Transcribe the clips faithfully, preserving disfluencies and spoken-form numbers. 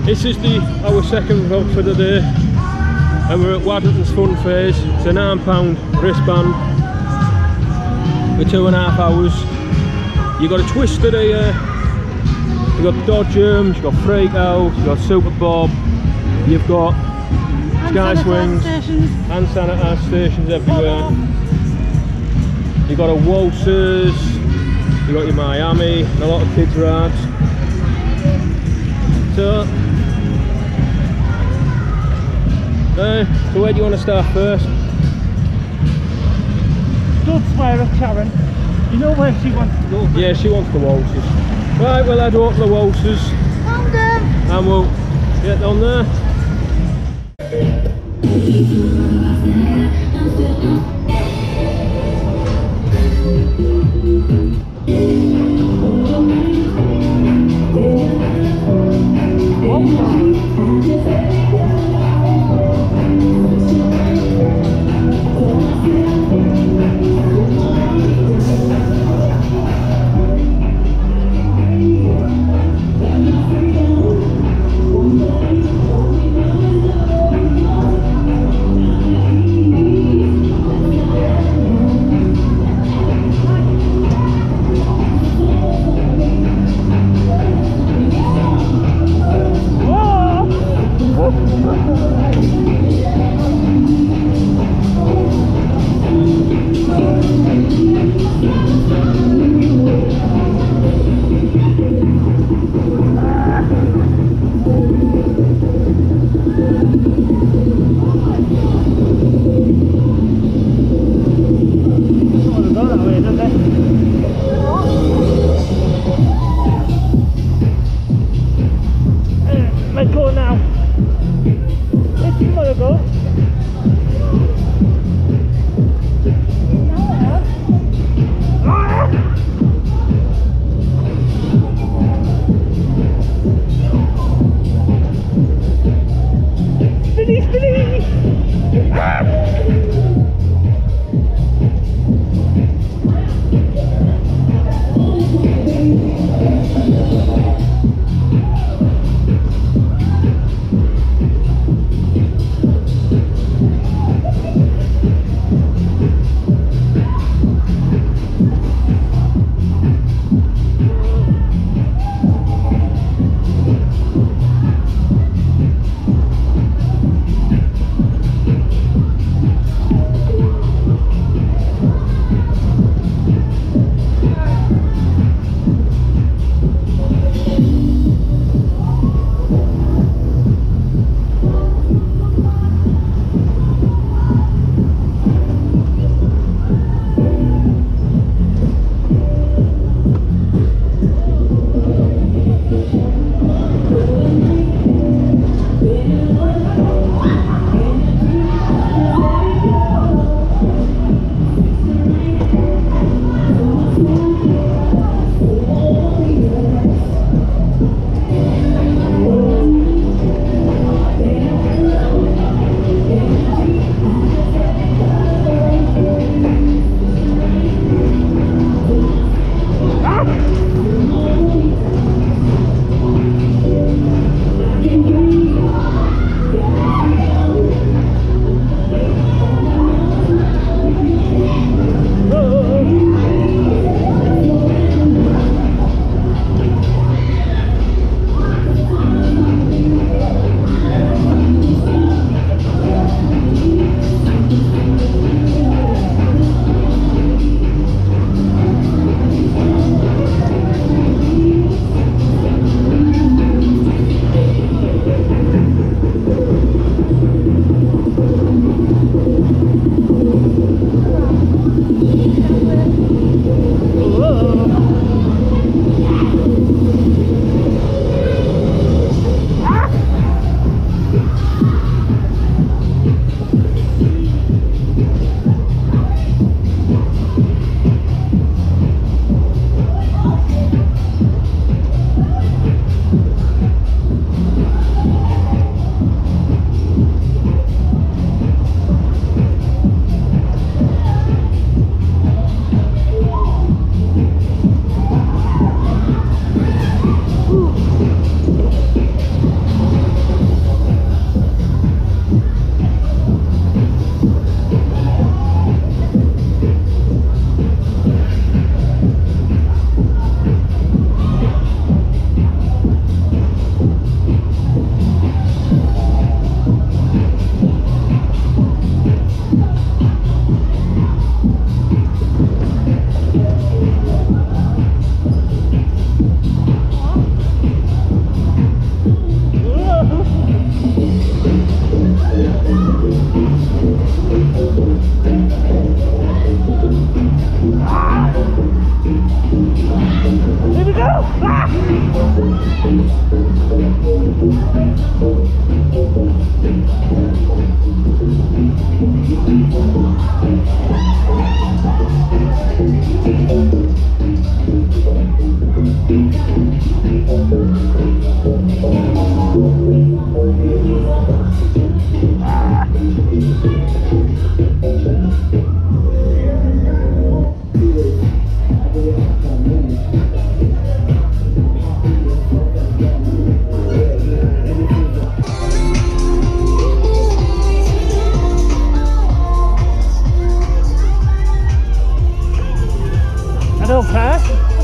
This is the our second vlog for the day, and we're at Waddington's Fun Phase. It's a nine pound wristband for two and a half hours. You got a Twister here, you got Dodgems, you got Freak Out, you got Super Bob, you've got Sky Swings, hand sanitizer stations everywhere. You got a Walters, you got your Miami, and a lot of kids rides. So, uh, so where do you want to start first? Don't swear at Karen. You know where she wants to go? Yeah, she wants the Walters. Right, we'll head up the Walters. And we'll get on there. I don't care.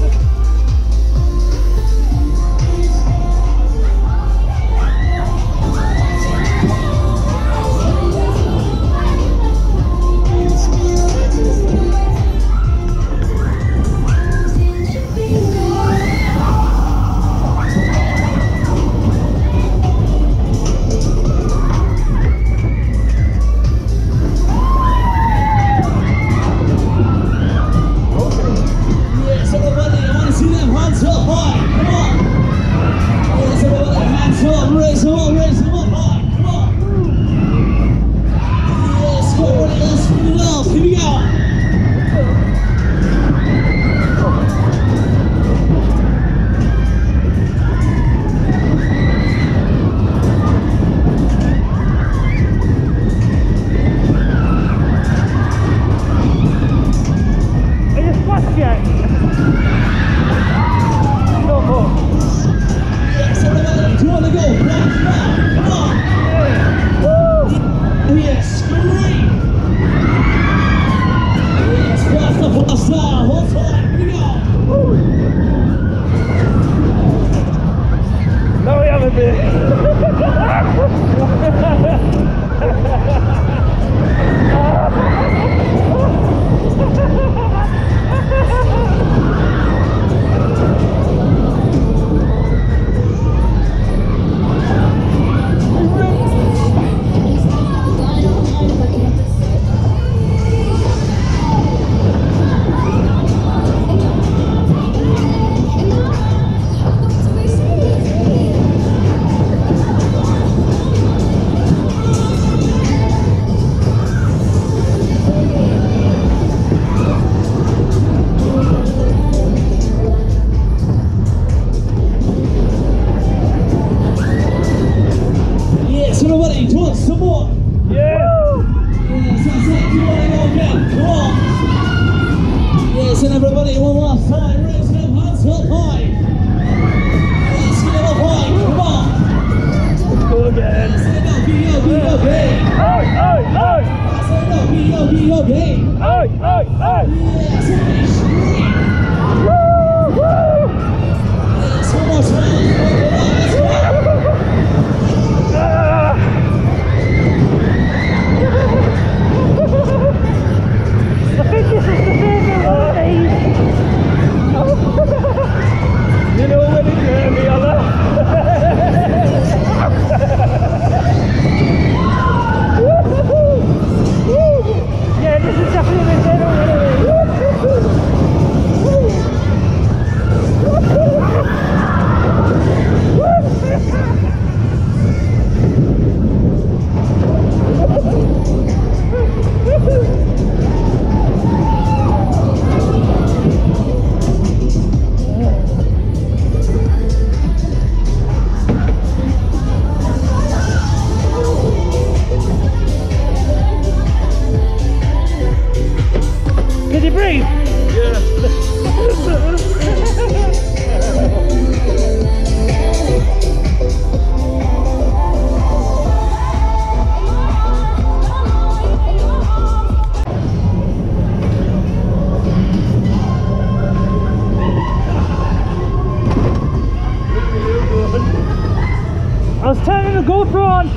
I was turning the GoPro on.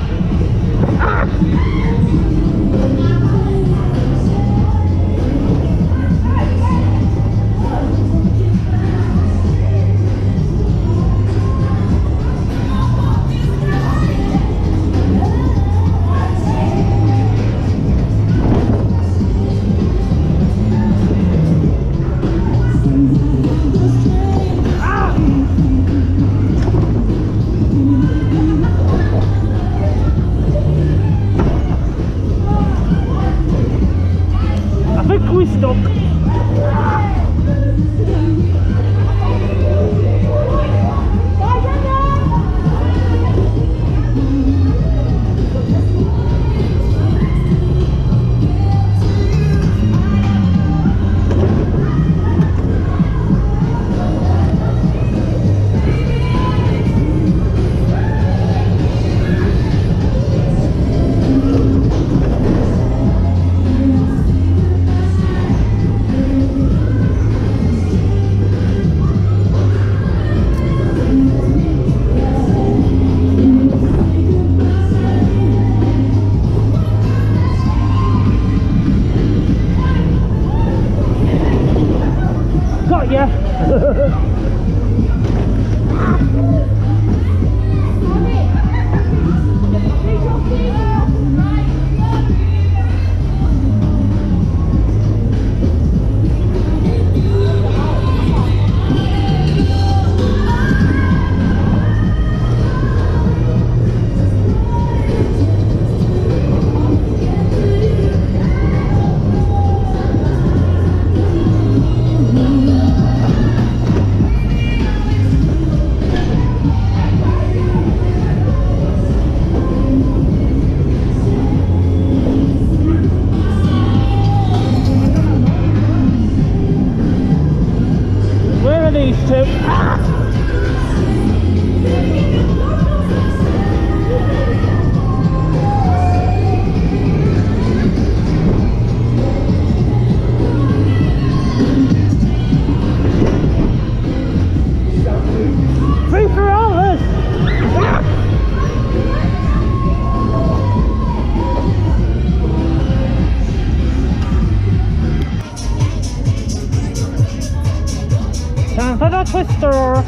Ah. got you. Time for the twister.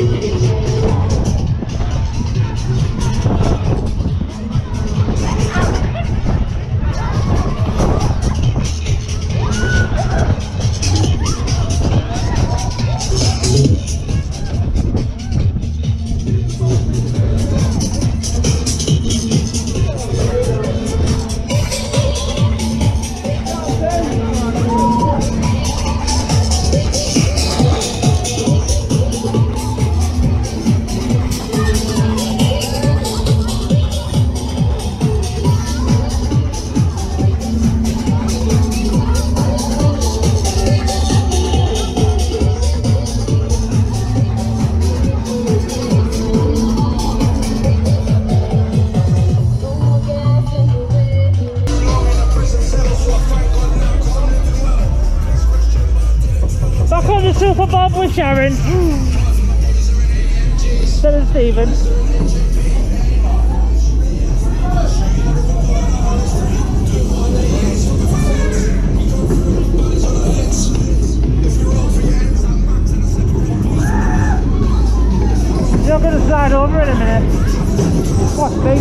Super Bob with Sharon instead of Stephen. You're going to slide over in a minute. Watch me.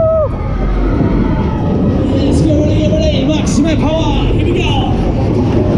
Power, here we go!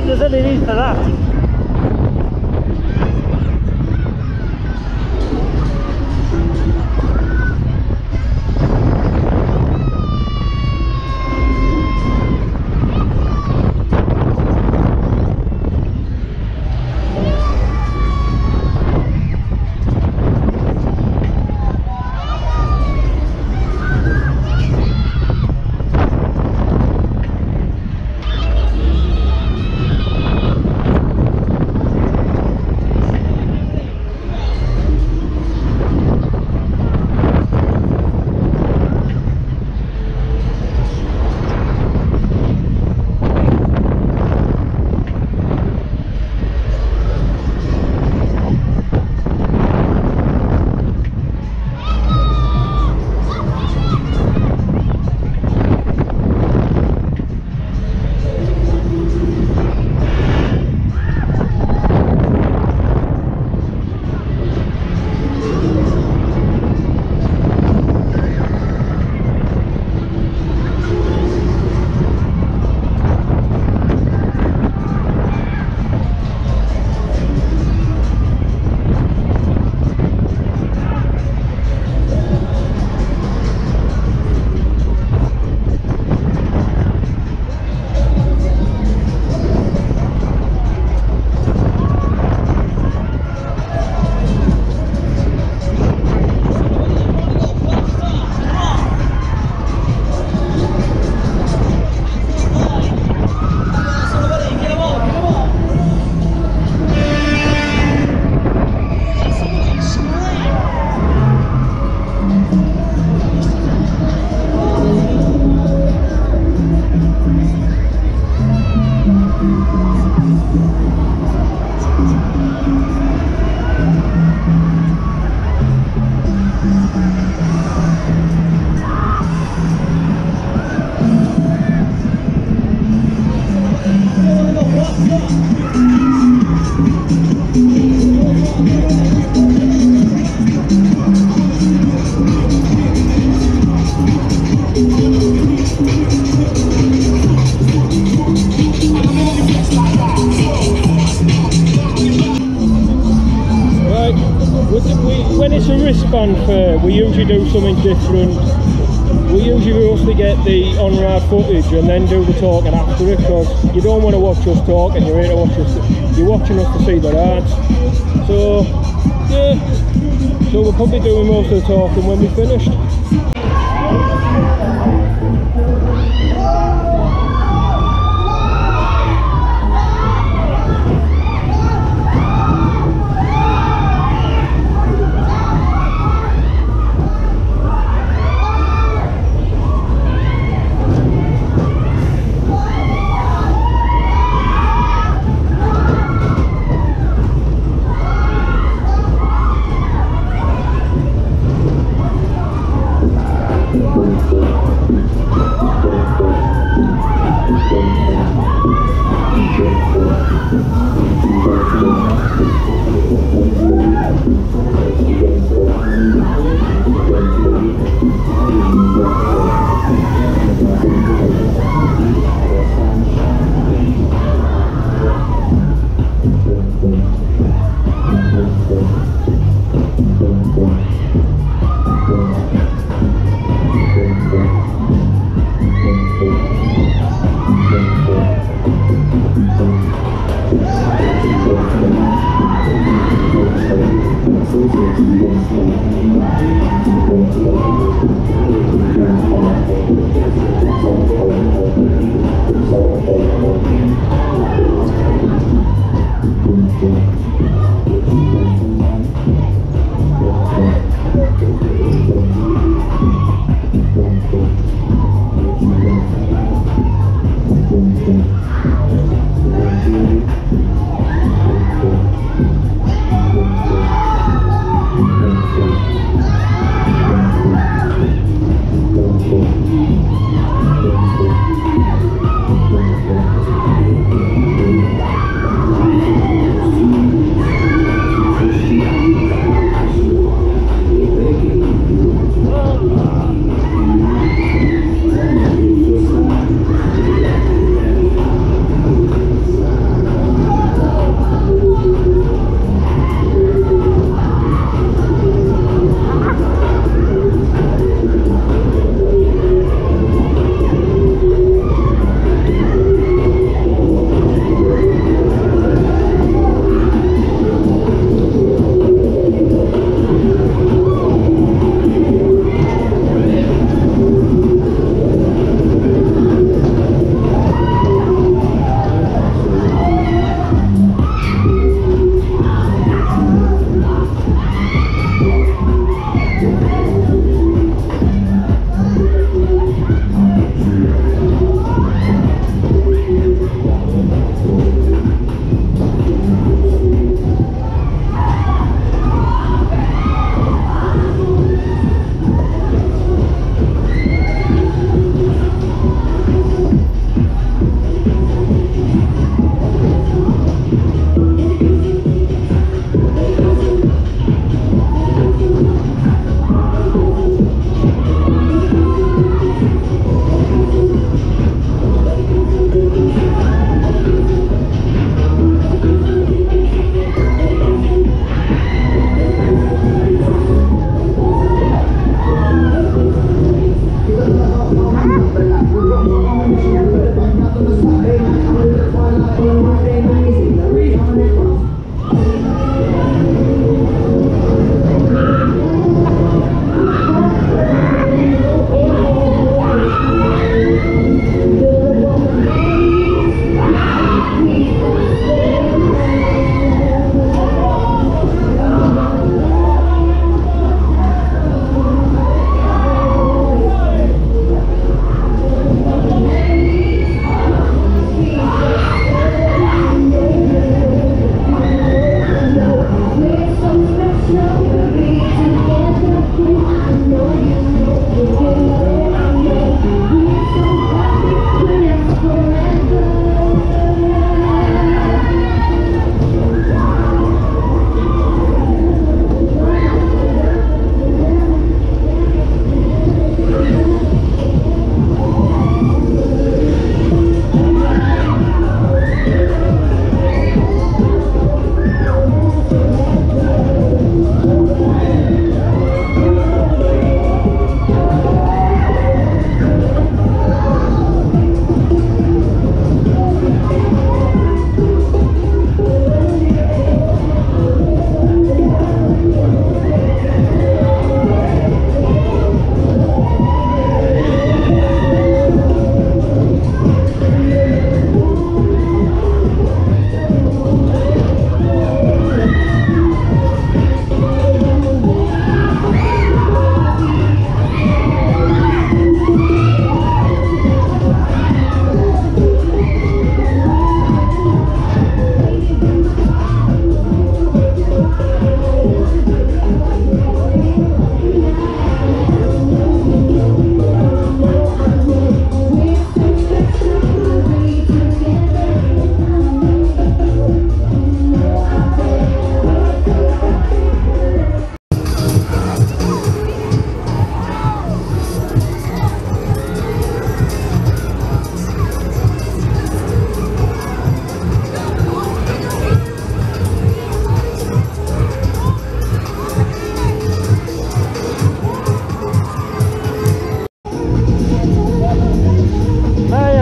think there's any need for that. When it's a wristband fair, we usually do something different. We usually mostly get the on-ride footage and then do the talking after it, because you don't want to watch us talking, you're here to watch us, you're watching us to see the rides. So, yeah, so we'll probably doing most of the talking when we're finished.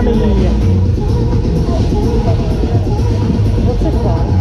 the... What's it called?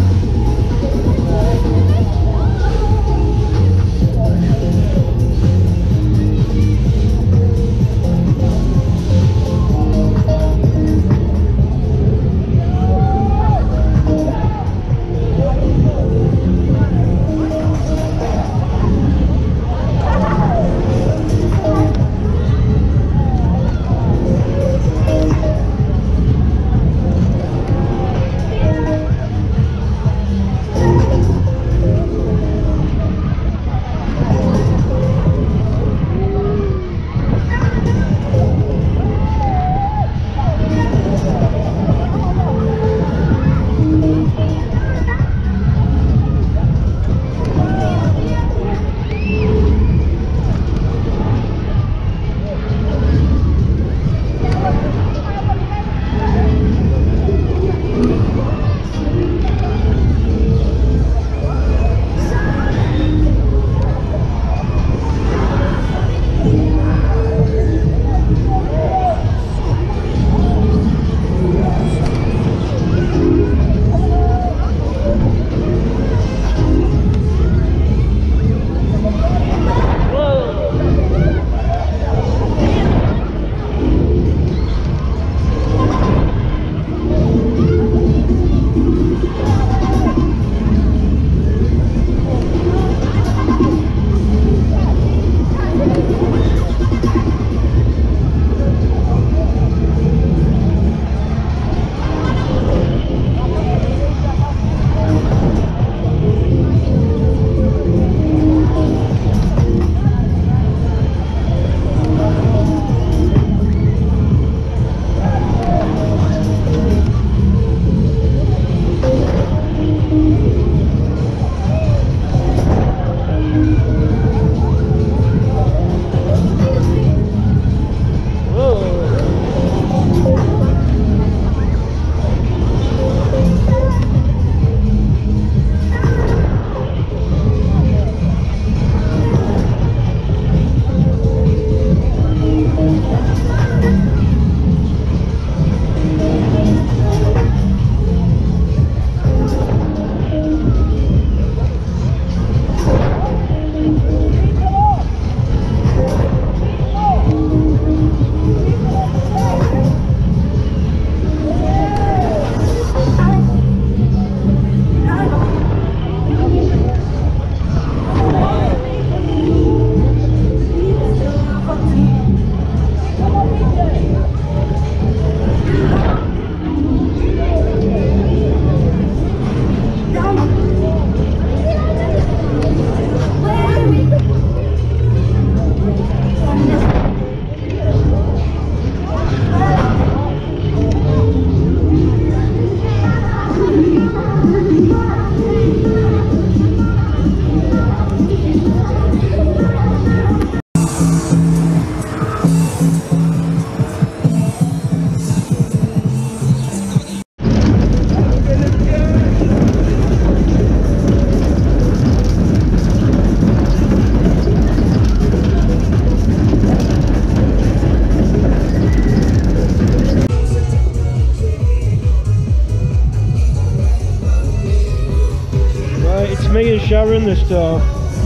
Me and Sharon this time.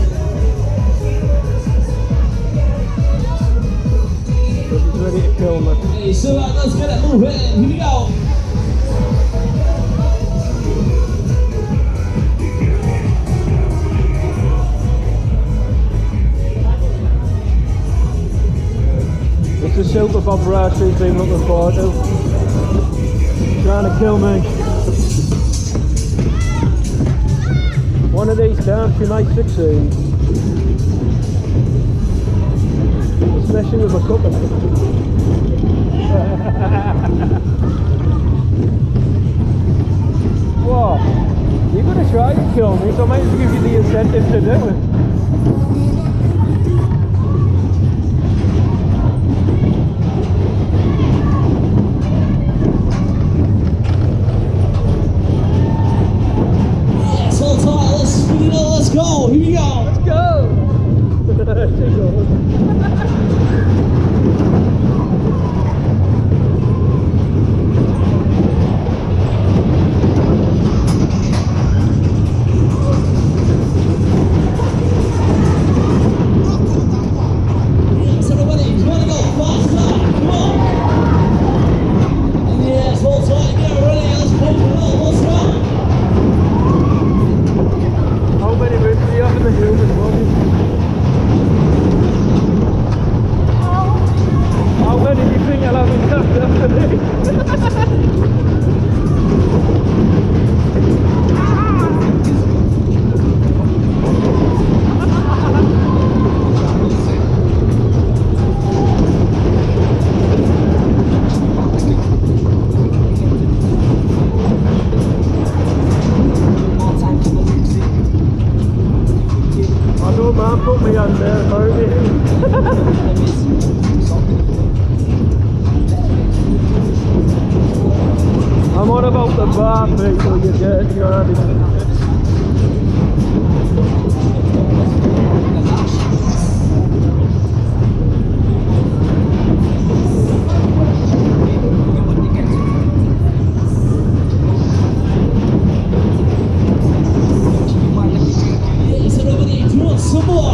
He's ready to kill me. Hey, so uh, let's get it moving. Here we go. It's the super Bob Ross he's been looking forward to. Trying to kill me. One of these times she might succeed. Especially with my cooking. Whoa, you're going to try to kill me, so I might as well give you the incentive to do it. Let's go, here we go. Let's go. There she goes. out the bar, people, you dirty rabbit. Yes, everybody, do you want some more?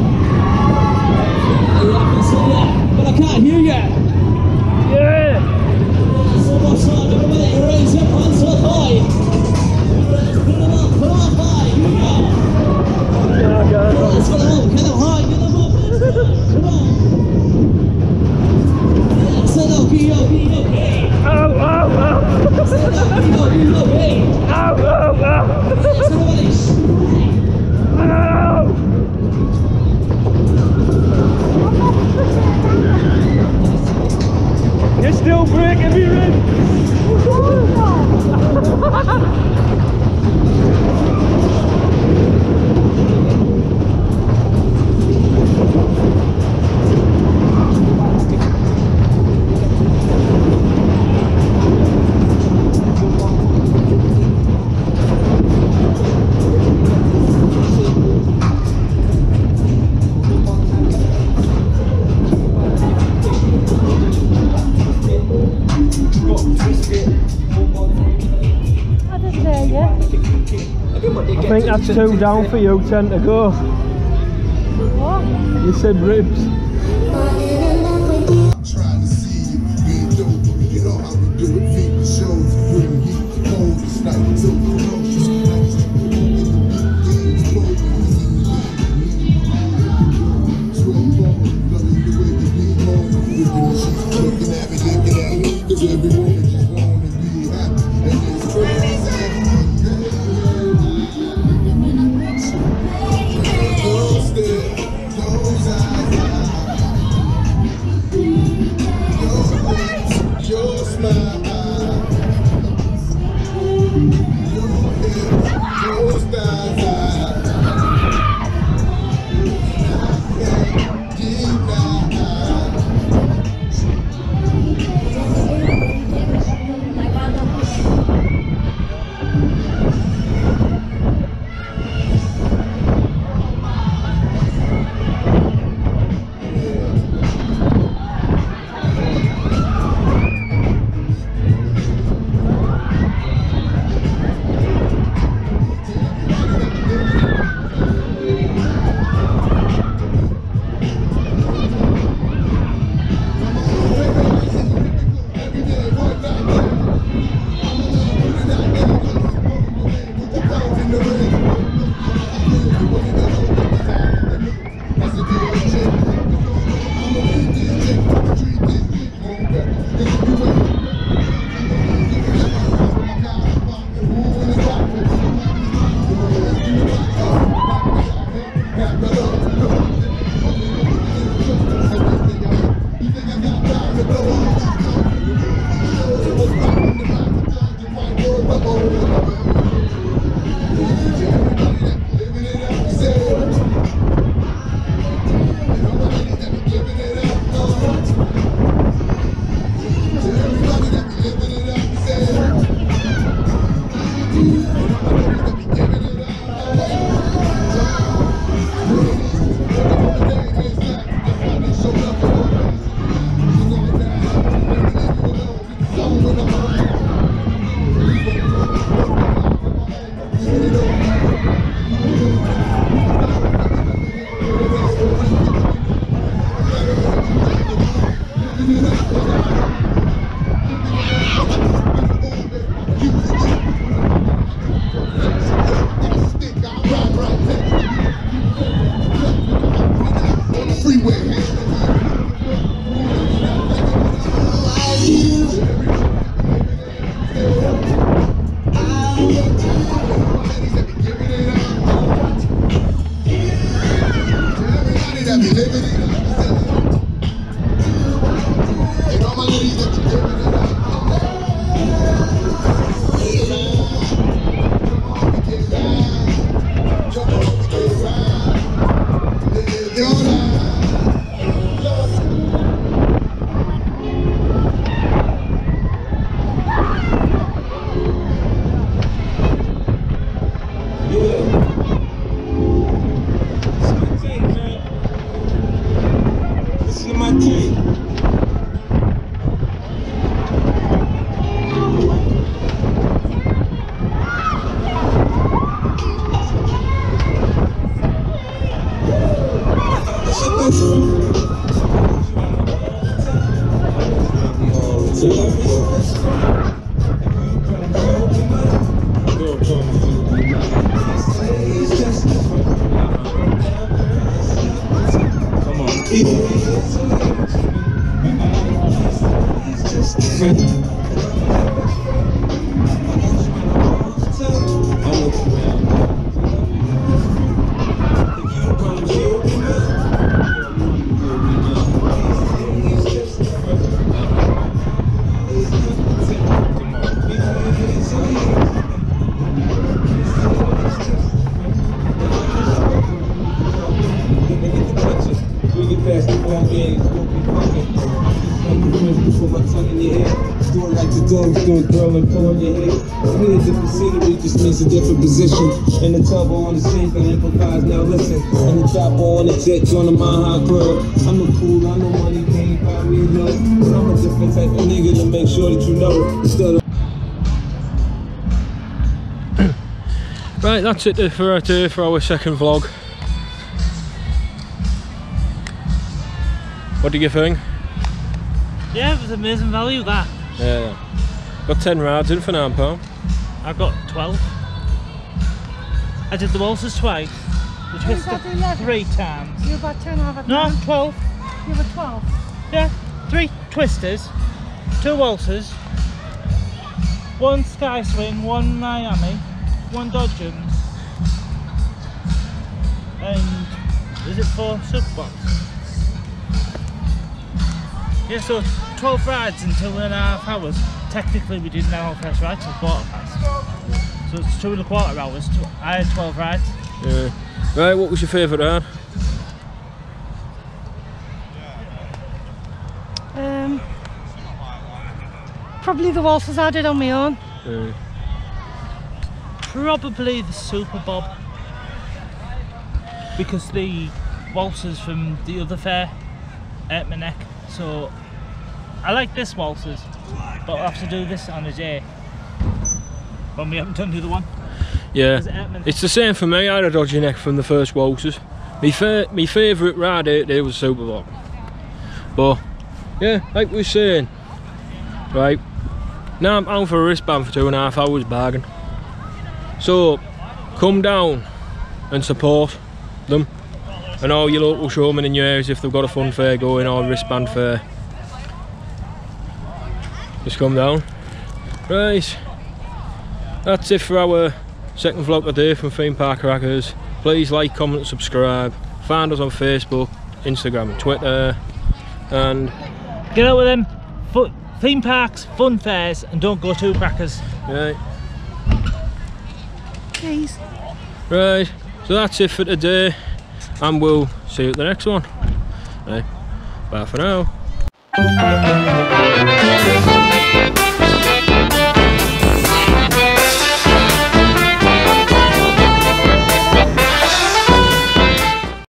Yeah, I can say that, but I can't hear you. Yeah! One more time, everybody, raise your hands up high. Put them up, put them up high. Here we go. Yeah, go. Let's get them up, get them high, get them up. Come on. Yeah, say no, Gio, Gio, hey. Ow, ow, ow! Say no, Gio, Gio, hey. Ow, ow, ow! Yes, everybody. Ow! You're still breaking me, Rin! I didn't hear you. I think that's two down for you, ten to go. What? You said ribs. Trying to see you being dope. You know how we do it. People shows, bring heat, cold, snipe, so ferocious. Looking at me, looking at me, cause everyone just wanna be happy. And it's crazy. Those there, those eyes, your lips, your smile, your hips, your style. do a girl and pull on your head. Me a different scenery just means a different position. In the tub or on the sink, I improvise, now listen. In the top or on the jet, join the Mile High Club. I'm a fool, I know money can't buy me love. But I'm a different type of nigga to make sure that you know. Instead of right, that's it for our, uh, for our second vlog. What do you think? Yeah, it was amazing value that. Yeah, got ten rides in for nine pound. I got twelve. I did the waltzes twice. The twister got eleven. three times. You got ten over No, ten. twelve. You were twelve. Yeah, three twisters, two waltzes, one sky swing, one Miami, one Dodgems, and is it four superbox? Yeah, so twelve rides in two and a half hours. Technically we didn't have our first ride till quarter past. So it's two and a quarter hours. I had twelve rides. Yeah. Right, what was your favourite ride? Um, probably the waltzes I did on my own. Yeah. Probably the Super Bob. Because the waltzes from the other fair hurt my neck. So I like this waltzes, but I'll have to do this on a day when we haven't done the other one. Yeah, Is it hurt my neck? it's the same for me. I had a dodgy neck from the first waltzes. My, fa my favourite ride out there was Super Bowl. But yeah, like we were saying, right, now I'm out for a wristband for two and a half hours bargain. So come down and support them and all your local showmen in your areas if they've got a fun fair going or a wristband fair. Just come down. Right, that's it for our second vlog today from Theme Park Crackers. Please like, comment, subscribe. Find us on Facebook, Instagram and Twitter. And Get out with them Fu theme parks, fun fairs, and don't go to crackers. right, Please. right, so that's it for today. And we'll see you at the next one. Right, bye for now.